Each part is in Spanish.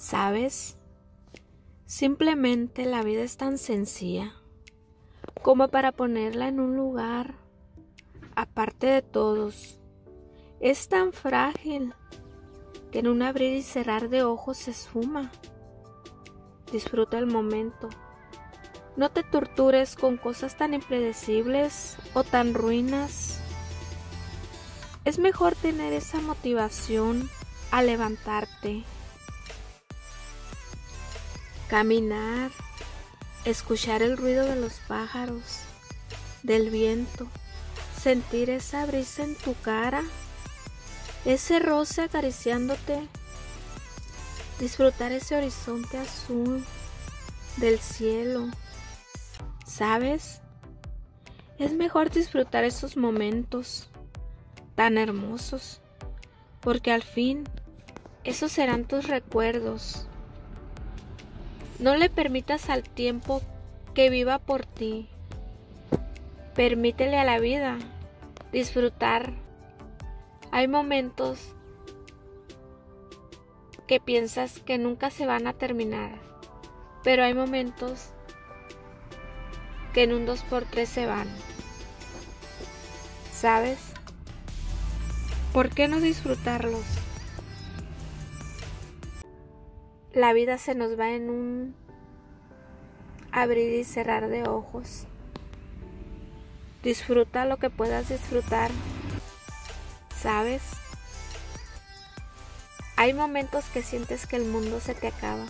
¿Sabes? Simplemente la vida es tan sencilla como para ponerla en un lugar aparte de todos. Es tan frágil que en un abrir y cerrar de ojos se esfuma. Disfruta el momento. No te tortures con cosas tan impredecibles o tan ruinas. Es mejor tener esa motivación a levantarte, caminar, escuchar el ruido de los pájaros, del viento, sentir esa brisa en tu cara, ese roce acariciándote, disfrutar ese horizonte azul del cielo. ¿Sabes? Es mejor disfrutar esos momentos tan hermosos, porque al fin esos serán tus recuerdos. No le permitas al tiempo que viva por ti. Permítele a la vida disfrutar. Hay momentos que piensas que nunca se van a terminar, pero hay momentos que en un 2x3 se van. ¿Sabes? ¿Por qué no disfrutarlos? La vida se nos va en un abrir y cerrar de ojos. Disfruta lo que puedas disfrutar. ¿Sabes? Hay momentos que sientes que el mundo se te acaba,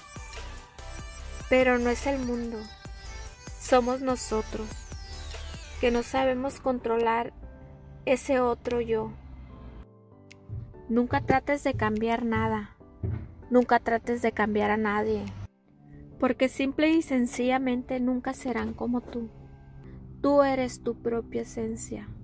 pero no es el mundo. Somos nosotros, que no sabemos controlar ese otro yo. Nunca trates de cambiar nada. Nunca trates de cambiar a nadie, porque simple y sencillamente nunca serán como tú. Tú eres tu propia esencia.